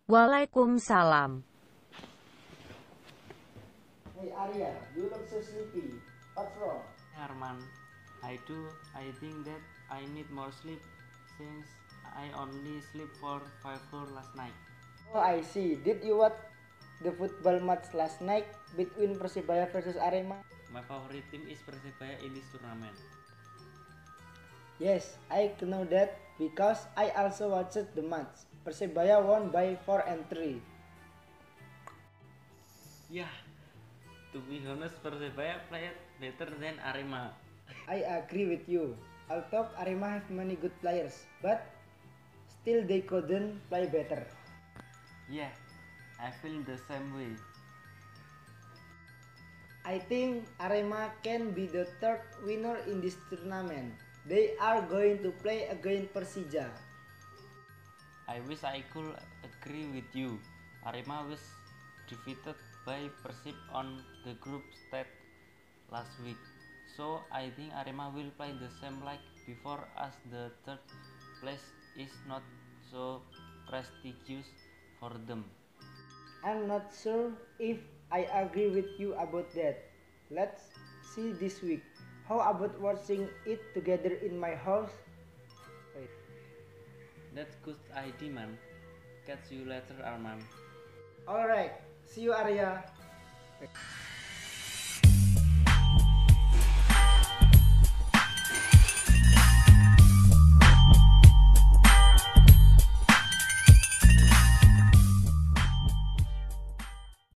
Waalaikumsalam. Hey Arya, you look so sleepy. What's wrong? Armand, I think that I need more sleep since I only sleep for 5 hours last night. Oh, I see. Did you watch the football match last night between Persibaya versus Arema? My favorite team is Persebaya in this tournament. Yes, I know that because I also watched the match. Persibaya won by 4-3. Yeah, to be honest, Persebaya played better than Arema. I agree with you. Although Arema have many good players, but still they couldn't play better. Yeah, I feel the same way. I think Arema can be the third winner in this tournament. They are going to play against Persija. I wish I could agree with you. Arema was defeated by Persib on the group stage last week. So I think Arema will play the same like before, as the third place is not so prestigious for them. I'm not sure if I agree with you about that. Let's see this week. How about watching it together in my house? Wait. That's good idea, man. Catch you later, Arman. Alright, see you Arya. Wait.